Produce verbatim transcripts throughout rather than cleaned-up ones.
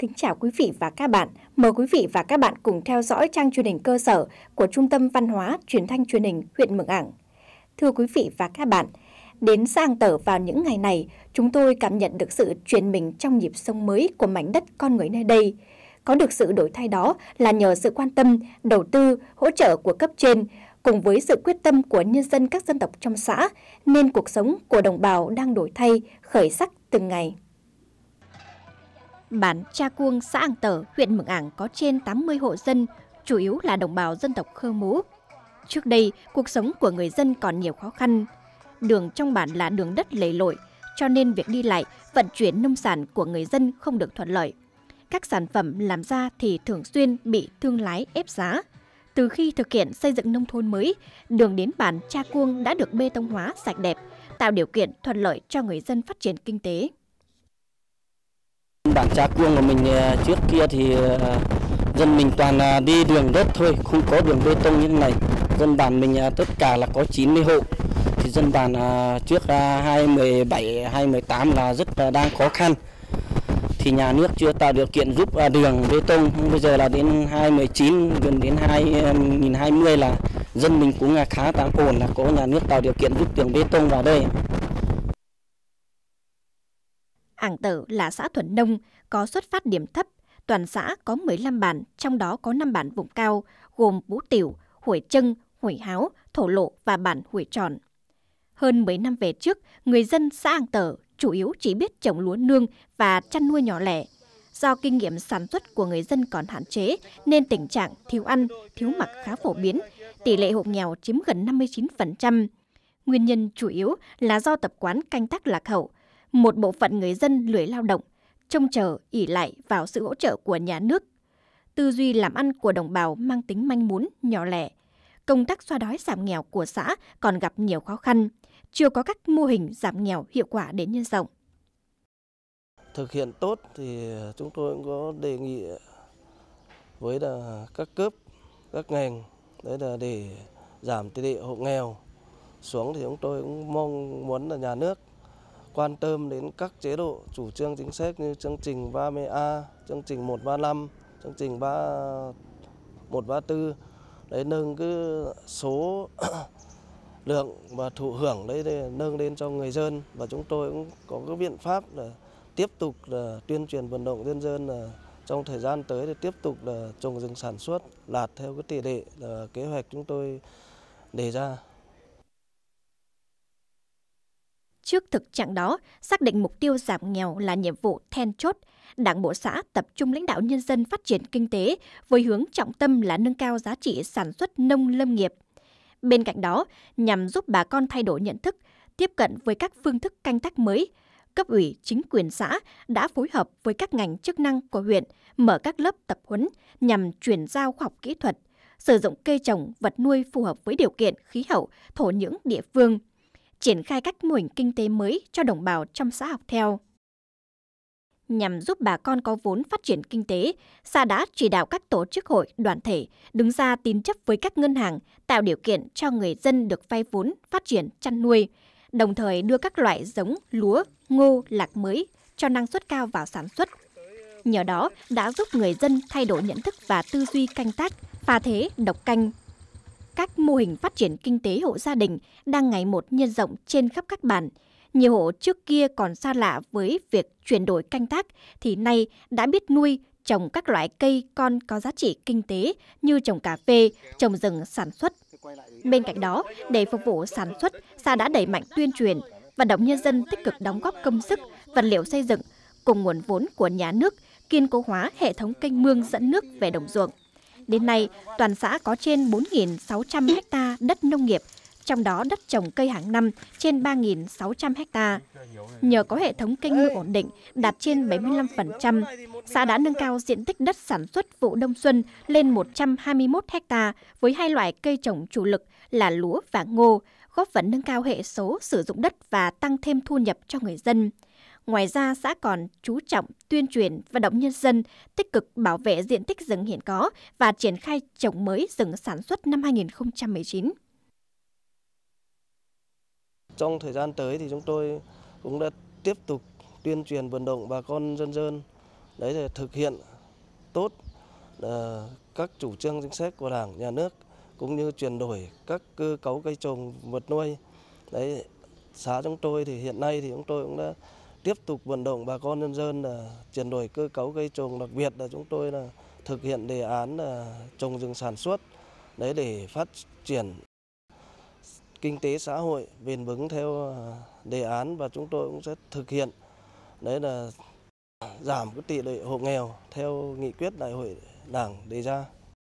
Kính chào quý vị và các bạn. Mời quý vị và các bạn cùng theo dõi trang truyền hình cơ sở của Trung tâm Văn hóa Truyền thanh Truyền hình huyện Mường Ảng. Thưa quý vị và các bạn, đến xã Ang Tở vào những ngày này, chúng tôi cảm nhận được sự chuyển mình trong nhịp sống mới của mảnh đất con người nơi đây. Có được sự đổi thay đó là nhờ sự quan tâm, đầu tư, hỗ trợ của cấp trên, cùng với sự quyết tâm của nhân dân các dân tộc trong xã, nên cuộc sống của đồng bào đang đổi thay, khởi sắc từng ngày. Bản Cha Cuông, xã Ang Tở, huyện Mường Ảng có trên tám mươi hộ dân, chủ yếu là đồng bào dân tộc Khơ Mú. Trước đây, cuộc sống của người dân còn nhiều khó khăn. Đường trong bản là đường đất lầy lội, cho nên việc đi lại, vận chuyển nông sản của người dân không được thuận lợi. Các sản phẩm làm ra thì thường xuyên bị thương lái ép giá. Từ khi thực hiện xây dựng nông thôn mới, đường đến bản Cha Cuông đã được bê tông hóa sạch đẹp, tạo điều kiện thuận lợi cho người dân phát triển kinh tế. Bản Cha Cuông của mình trước kia thì dân mình toàn đi đường đất thôi, không có đường bê tông như thế này. Dân bản mình tất cả là có chín mươi hộ. Thì dân bản trước hai nghìn không trăm mười bảy, hai nghìn không trăm mười tám là rất là đang khó khăn. Thì nhà nước chưa tạo điều kiện giúp đường bê tông. Bây giờ là đến hai nghìn không trăm mười chín, gần đến hai nghìn không trăm hai mươi là dân mình cũng khá tạm ổn, là có nhà nước tạo điều kiện giúp đường bê tông vào đây. Ang Tở là xã thuần nông, có xuất phát điểm thấp. Toàn xã có mười lăm bản, trong đó có năm bản vùng cao, gồm Bú Tiểu, Huổi Trâng, Huổi Háo, Thổ Lộ và bản Huổi Tròn. Hơn mấy năm về trước, người dân xã Ang Tở chủ yếu chỉ biết trồng lúa nương và chăn nuôi nhỏ lẻ. Do kinh nghiệm sản xuất của người dân còn hạn chế, nên tình trạng thiếu ăn, thiếu mặc khá phổ biến, tỷ lệ hộ nghèo chiếm gần năm mươi chín phần trăm. Nguyên nhân chủ yếu là do tập quán canh tác lạc hậu. Một bộ phận người dân lười lao động, trông chờ, ỷ lại vào sự hỗ trợ của nhà nước. Tư duy làm ăn của đồng bào mang tính manh mún, nhỏ lẻ. Công tác xóa đói giảm nghèo của xã còn gặp nhiều khó khăn, chưa có các mô hình giảm nghèo hiệu quả để nhân rộng. Thực hiện tốt thì chúng tôi cũng có đề nghị với là các cấp, các ngành đấy là để giảm tỷ lệ hộ nghèo xuống, thì chúng tôi cũng mong muốn là nhà nước quan tâm đến các chế độ chủ trương chính sách như chương trình ba mươi A, chương trình một ba năm, chương trình một ba tư, đấy nâng cái số lượng và thụ hưởng đấy để nâng lên cho người dân. Và chúng tôi cũng có cái biện pháp là tiếp tục là tuyên truyền vận động nhân dân là trong thời gian tới để tiếp tục là trồng rừng sản xuất đạt theo cái tỷ lệ là kế hoạch chúng tôi đề ra. Trước thực trạng đó, xác định mục tiêu giảm nghèo là nhiệm vụ then chốt, Đảng bộ xã tập trung lãnh đạo nhân dân phát triển kinh tế với hướng trọng tâm là nâng cao giá trị sản xuất nông lâm nghiệp. Bên cạnh đó, nhằm giúp bà con thay đổi nhận thức, tiếp cận với các phương thức canh tác mới, cấp ủy chính quyền xã đã phối hợp với các ngành chức năng của huyện mở các lớp tập huấn nhằm chuyển giao khoa học kỹ thuật, sử dụng cây trồng, vật nuôi phù hợp với điều kiện khí hậu, thổ nhưỡng địa phương, triển khai các mô hình kinh tế mới cho đồng bào trong xã học theo. Nhằm giúp bà con có vốn phát triển kinh tế, xã đã chỉ đạo các tổ chức hội, đoàn thể đứng ra tín chấp với các ngân hàng, tạo điều kiện cho người dân được vay vốn phát triển chăn nuôi, đồng thời đưa các loại giống lúa, ngô, lạc mới cho năng suất cao vào sản xuất. Nhờ đó đã giúp người dân thay đổi nhận thức và tư duy canh tác, pha thế, độc canh. Các mô hình phát triển kinh tế hộ gia đình đang ngày một nhân rộng trên khắp các bản. Nhiều hộ trước kia còn xa lạ với việc chuyển đổi canh tác thì nay đã biết nuôi, trồng các loại cây con có giá trị kinh tế như trồng cà phê, trồng rừng sản xuất. Bên cạnh đó, để phục vụ sản xuất, xã đã đẩy mạnh tuyên truyền, vận động nhân dân tích cực đóng góp công sức, vật liệu xây dựng cùng nguồn vốn của nhà nước, kiên cố hóa hệ thống kênh mương dẫn nước về đồng ruộng. Đến nay, toàn xã có trên bốn nghìn sáu trăm ha đất nông nghiệp, trong đó đất trồng cây hàng năm trên ba nghìn sáu trăm ha. Nhờ có hệ thống kênh mương ổn định đạt trên bảy mươi lăm phần trăm, xã đã nâng cao diện tích đất sản xuất vụ đông xuân lên một trăm hai mươi mốt ha với hai loại cây trồng chủ lực là lúa và ngô, góp phần nâng cao hệ số sử dụng đất và tăng thêm thu nhập cho người dân. Ngoài ra, xã còn chú trọng tuyên truyền vận động nhân dân tích cực bảo vệ diện tích rừng hiện có và triển khai trồng mới rừng sản xuất năm hai nghìn không trăm mười chín. Trong thời gian tới thì chúng tôi cũng đã tiếp tục tuyên truyền vận động bà con dân dân đấy là thực hiện tốt uh, các chủ trương chính sách của Đảng, Nhà nước, cũng như chuyển đổi các cơ cấu cây trồng vật nuôi. Đấy, xã chúng tôi thì hiện nay thì chúng tôi cũng đã tiếp tục vận động bà con nhân dân là chuyển đổi cơ cấu cây trồng, đặc biệt là chúng tôi là thực hiện đề án là trồng rừng sản xuất đấy để phát triển kinh tế xã hội bền vững theo đề án, và chúng tôi cũng sẽ thực hiện đấy là giảm cái tỷ lệ hộ nghèo theo nghị quyết Đại hội Đảng đề ra.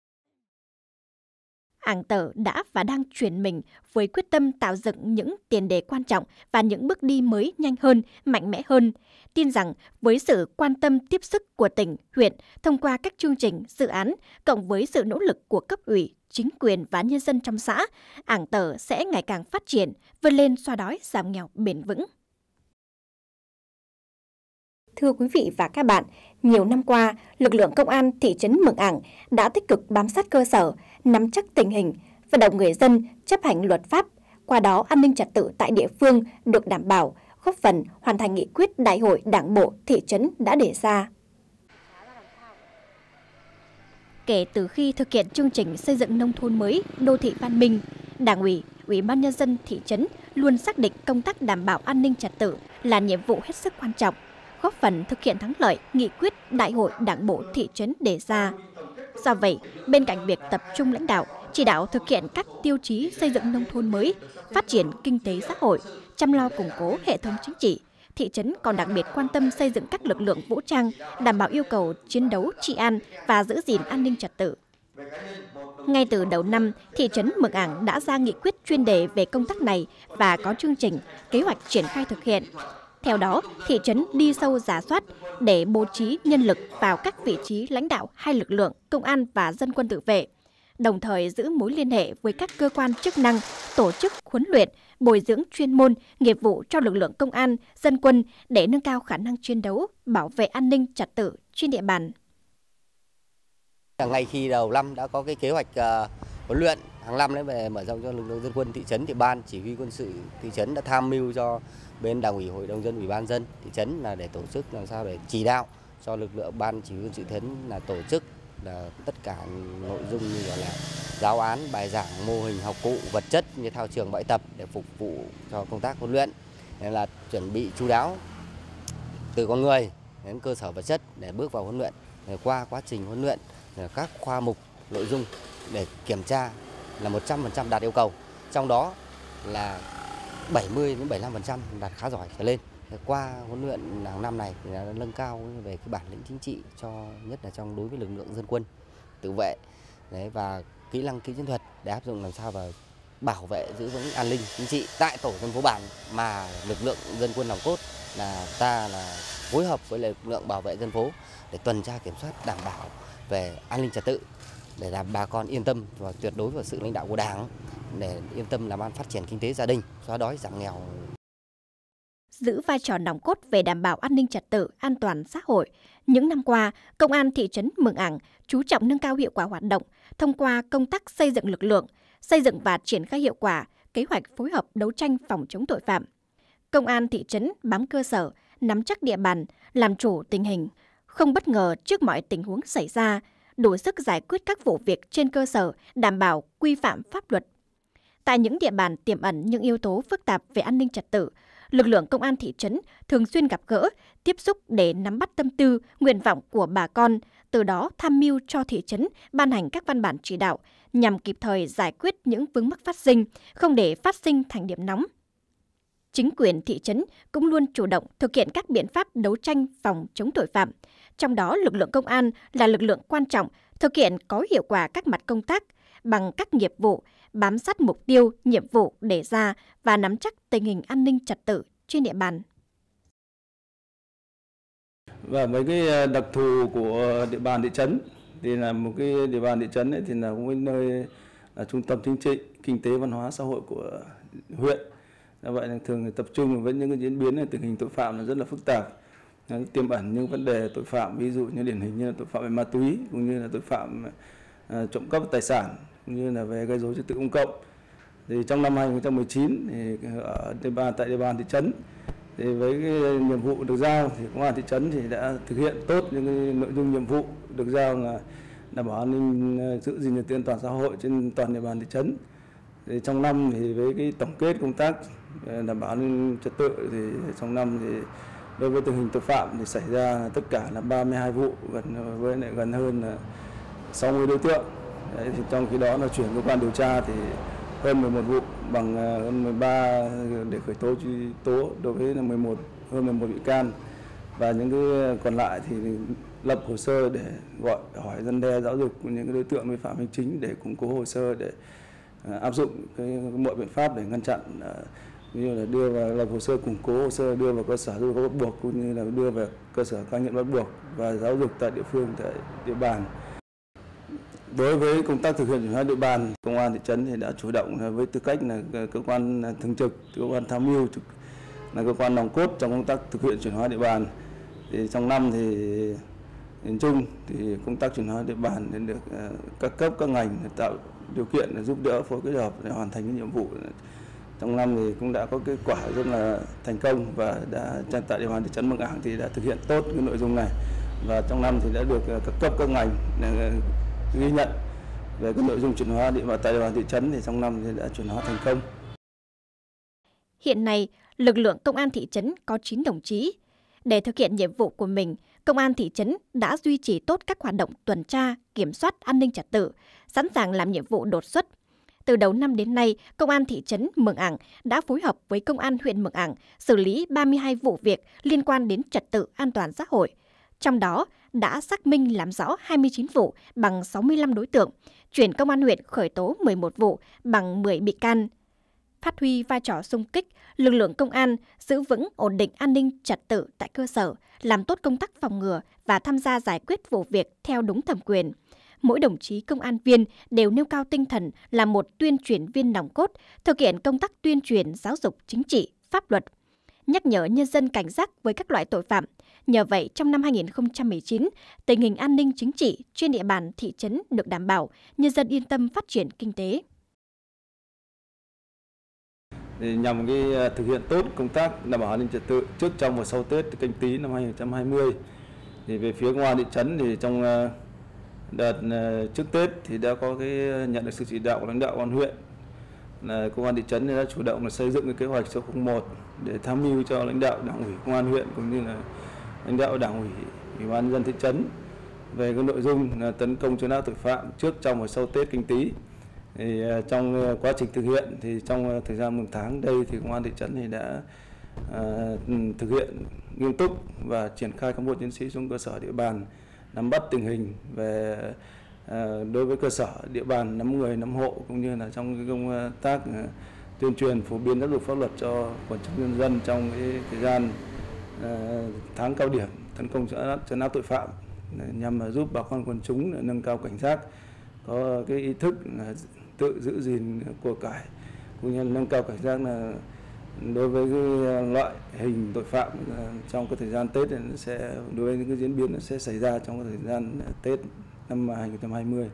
Ảng Tở đã và đang chuyển mình với quyết tâm tạo dựng những tiền đề quan trọng và những bước đi mới nhanh hơn, mạnh mẽ hơn. Tin rằng với sự quan tâm tiếp sức của tỉnh, huyện thông qua các chương trình, dự án, cộng với sự nỗ lực của cấp ủy, chính quyền và nhân dân trong xã, Ảng Tở sẽ ngày càng phát triển, vươn lên xóa đói, giảm nghèo bền vững. Thưa quý vị và các bạn, nhiều năm qua, lực lượng công an thị trấn Mường Ảng đã tích cực bám sát cơ sở, nắm chắc tình hình, vận động người dân chấp hành luật pháp. Qua đó, an ninh trật tự tại địa phương được đảm bảo, góp phần hoàn thành nghị quyết Đại hội Đảng bộ thị trấn đã đề ra. Kể từ khi thực hiện chương trình xây dựng nông thôn mới, đô thị văn minh, Đảng ủy, Ủy ban nhân dân thị trấn luôn xác định công tác đảm bảo an ninh trật tự là nhiệm vụ hết sức quan trọng, góp phần thực hiện thắng lợi nghị quyết Đại hội Đảng bộ thị trấn đề ra. Do vậy, bên cạnh việc tập trung lãnh đạo, chỉ đạo thực hiện các tiêu chí xây dựng nông thôn mới, phát triển kinh tế xã hội, chăm lo củng cố hệ thống chính trị, thị trấn còn đặc biệt quan tâm xây dựng các lực lượng vũ trang, đảm bảo yêu cầu chiến đấu trị an và giữ gìn an ninh trật tự. Ngay từ đầu năm, thị trấn Mường Ảng đã ra nghị quyết chuyên đề về công tác này và có chương trình, kế hoạch triển khai thực hiện. Theo đó, thị trấn đi sâu rà soát để bố trí nhân lực vào các vị trí lãnh đạo hai lực lượng công an và dân quân tự vệ, đồng thời giữ mối liên hệ với các cơ quan chức năng, tổ chức huấn luyện, bồi dưỡng chuyên môn, nghiệp vụ cho lực lượng công an, dân quân để nâng cao khả năng chiến đấu, bảo vệ an ninh trật tự trên địa bàn. Ngay khi đầu năm đã có cái kế hoạch uh, huấn luyện hàng năm đấy về mở rộng cho lực lượng dân quân thị trấn, thì ban chỉ huy quân sự thị trấn đã tham mưu cho bên Đảng ủy, Hội đồng dân, Ủy ban dân thị trấn là để tổ chức làm sao để chỉ đạo cho lực lượng ban chỉ huy quân sự thị trấn là tổ chức là tất cả nội dung như gọi là giáo án, bài giảng, mô hình học cụ, vật chất như thao trường, bãi tập để phục vụ cho công tác huấn luyện, nên là chuẩn bị chu đáo từ con người đến cơ sở vật chất để bước vào huấn luyện. Qua quá trình huấn luyện, các khoa mục nội dung để kiểm tra là một trăm phần trăm đạt yêu cầu, trong đó là bảy mươi đến bảy mươi lăm phần trăm đạt khá giỏi trở lên. Qua huấn luyện hàng năm này thì đã nâng cao về cái bản lĩnh chính trị, cho nhất là trong đối với lực lượng dân quân tự vệ đấy, và kỹ năng kỹ chiến thuật để áp dụng làm sao và bảo vệ giữ vững an ninh chính trị tại tổ dân phố bản, mà lực lượng dân quân nòng cốt là ta là phối hợp với lực lượng bảo vệ dân phố để tuần tra kiểm soát đảm bảo về an ninh trật tự, để làm bà con yên tâm và tuyệt đối vào sự lãnh đạo của Đảng, để yên tâm làm ăn phát triển kinh tế gia đình, xóa đói giảm nghèo. Giữ vai trò nòng cốt về đảm bảo an ninh trật tự, an toàn xã hội, những năm qua, Công an thị trấn Mường Ảng chú trọng nâng cao hiệu quả hoạt động thông qua công tác xây dựng lực lượng, xây dựng và triển khai hiệu quả kế hoạch phối hợp đấu tranh phòng chống tội phạm. Công an thị trấn bám cơ sở, nắm chắc địa bàn, làm chủ tình hình, không bất ngờ trước mọi tình huống xảy ra, đủ sức giải quyết các vụ việc trên cơ sở đảm bảo quy phạm pháp luật. Tại những địa bàn tiềm ẩn những yếu tố phức tạp về an ninh trật tự, lực lượng công an thị trấn thường xuyên gặp gỡ, tiếp xúc để nắm bắt tâm tư, nguyện vọng của bà con, từ đó tham mưu cho thị trấn ban hành các văn bản chỉ đạo nhằm kịp thời giải quyết những vướng mắc phát sinh, không để phát sinh thành điểm nóng. Chính quyền thị trấn cũng luôn chủ động thực hiện các biện pháp đấu tranh phòng chống tội phạm, trong đó lực lượng công an là lực lượng quan trọng thực hiện có hiệu quả các mặt công tác bằng các nghiệp vụ, bám sát mục tiêu, nhiệm vụ đề ra và nắm chắc tình hình an ninh trật tự trên địa bàn. Và với cái đặc thù của địa bàn thị trấn thì là một cái địa bàn thị trấn ấy, thì là một cái nơi là trung tâm chính trị, kinh tế, văn hóa, xã hội của huyện. Do vậy là thường tập trung với những cái diễn biến tình hình tội phạm là rất là phức tạp, tiềm ẩn những vấn đề tội phạm, ví dụ như điển hình như là tội phạm về ma túy, cũng như là tội phạm uh, trộm cắp tài sản, cũng như là về gây rối trật tự công cộng. Thì trong năm hai nghìn không trăm mười chín thì ở địa bàn tại địa bàn thị trấn Thì với cái nhiệm vụ được giao thì công an thị trấn thì đã thực hiện tốt những cái nội dung nhiệm vụ được giao là đảm bảo an ninh, giữ gìn trật tự an toàn xã hội trên toàn địa bàn thị trấn. Thì trong năm thì với cái tổng kết công tác đảm bảo an ninh trật tự thì trong năm thì đối với tình hình tội phạm thì xảy ra tất cả là ba mươi hai vụ, gần với lại gần hơn là sáu mươi đối tượng. Đấy, thì trong khi đó là chuyển cơ quan điều tra thì hơn mười một vụ, bằng hơn mười ba để khởi tố truy tố đối với là mười một hơn mười một bị can, và những cái còn lại thì lập hồ sơ để gọi hỏi răn đe giáo dục những cái đối tượng vi phạm hành chính để củng cố hồ sơ để áp dụng cái mọi biện pháp để ngăn chặn, như là đưa vào lập hồ sơ củng cố hồ sơ, đưa vào cơ sở giáo dục bắt buộc, cũng như là đưa vào cơ sở cai nghiện bắt buộc và giáo dục tại địa phương, tại địa bàn. Đối với công tác thực hiện chuyển hóa địa bàn, công an thị trấn thì đã chủ động với tư cách là cơ quan thường trực, cơ quan tham mưu, là cơ quan nòng cốt trong công tác thực hiện chuyển hóa địa bàn. Thì trong năm thì nhìn chung thì công tác chuyển hóa địa bàn nên được các cấp các ngành tạo điều kiện để giúp đỡ, phối kết hợp để hoàn thành cái nhiệm vụ. Trong năm thì cũng đã có kết quả rất là thành công, và đã tại địa bàn thị trấn Mường Ảng thì đã thực hiện tốt cái nội dung này, và trong năm thì đã được các cấp các ngành ghi nhận về cái nội dung chuyển hóa địa bàn tại địa bàn thị trấn, thì trong năm thì đã chuyển hóa thành công. Hiện nay, lực lượng công an thị trấn có chín đồng chí. Để thực hiện nhiệm vụ của mình, công an thị trấn đã duy trì tốt các hoạt động tuần tra, kiểm soát an ninh trật tự, sẵn sàng làm nhiệm vụ đột xuất. Từ đầu năm đến nay, công an thị trấn Mường Ảng đã phối hợp với công an huyện Mường Ảng xử lý ba mươi hai vụ việc liên quan đến trật tự an toàn xã hội. Trong đó, đã xác minh làm rõ hai mươi chín vụ bằng sáu mươi lăm đối tượng, chuyển công an huyện khởi tố mười một vụ bằng mười bị can. Phát huy vai trò xung kích, lực lượng công an giữ vững ổn định an ninh trật tự tại cơ sở, làm tốt công tác phòng ngừa và tham gia giải quyết vụ việc theo đúng thẩm quyền. Mỗi đồng chí công an viên đều nêu cao tinh thần là một tuyên truyền viên nòng cốt, thực hiện công tác tuyên truyền giáo dục chính trị, pháp luật, nhắc nhở nhân dân cảnh giác với các loại tội phạm. Nhờ vậy, trong năm hai nghìn không trăm mười chín, tình hình an ninh chính trị trên địa bàn thị trấn được đảm bảo, nhân dân yên tâm phát triển kinh tế. Để nhằm cái thực hiện tốt công tác đảm bảo an ninh trật tự trước, trong và sau Tết Canh Tý năm hai nghìn không trăm hai mươi, thì về phía công an thị trấn thì trong đợt trước Tết thì đã có cái nhận được sự chỉ đạo của lãnh đạo công an huyện, là công an thị trấn đã chủ động là xây dựng cái kế hoạch số không một để tham mưu cho lãnh đạo đảng ủy công an huyện cũng như là lãnh đạo đảng ủy ủy ban nhân dân thị trấn về cái nội dung là tấn công trấn áp tội phạm trước, trong và sau Tết Canh Tý. Thì trong quá trình thực hiện thì trong thời gian một tháng đây thì công an thị trấn thì đã uh, thực hiện nghiêm túc và triển khai cán bộ chiến sĩ xuống cơ sở địa bàn, nắm bắt tình hình về uh, đối với cơ sở địa bàn, nắm người nắm hộ, cũng như là trong cái công tác uh, tuyên truyền phổ biến giáo dục pháp luật cho quần chúng nhân dân trong cái thời gian uh, tháng cao điểm tấn công trấn áp tội phạm, nhằm giúp bà con quần chúng nâng cao cảnh giác, có cái ý thức là tự giữ gìn của cải, cũng như nâng cao cảnh giác là đối với cái loại hình tội phạm trong cái thời gian Tết nó sẽ đối với những cái diễn biến nó sẽ xảy ra trong cái thời gian Tết năm hai nghìn không trăm hai mươi.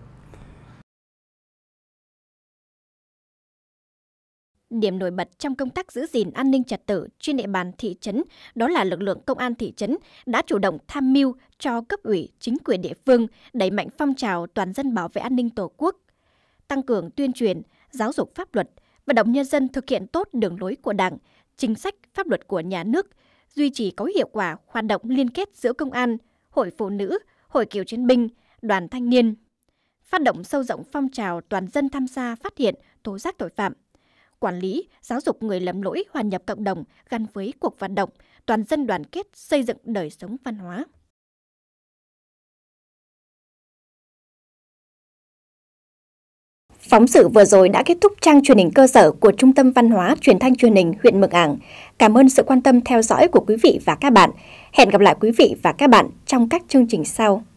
Điểm nổi bật trong công tác giữ gìn an ninh trật tự trên địa bàn thị trấn đó là lực lượng công an thị trấn đã chủ động tham mưu cho cấp ủy, chính quyền địa phương đẩy mạnh phong trào toàn dân bảo vệ an ninh Tổ quốc, tăng cường tuyên truyền, giáo dục pháp luật, vận động nhân dân thực hiện tốt đường lối của Đảng, chính sách, pháp luật của nhà nước, duy trì có hiệu quả hoạt động liên kết giữa công an, hội phụ nữ, hội cựu chiến binh, đoàn thanh niên, phát động sâu rộng phong trào toàn dân tham gia phát hiện, tố giác tội phạm, quản lý, giáo dục người lầm lỗi hòa nhập cộng đồng gắn với cuộc vận động toàn dân đoàn kết xây dựng đời sống văn hóa. Phóng sự vừa rồi đã kết thúc trang truyền hình cơ sở của Trung tâm Văn hóa Truyền thanh Truyền hình huyện Mường Ảng. Cảm ơn sự quan tâm theo dõi của quý vị và các bạn. Hẹn gặp lại quý vị và các bạn trong các chương trình sau.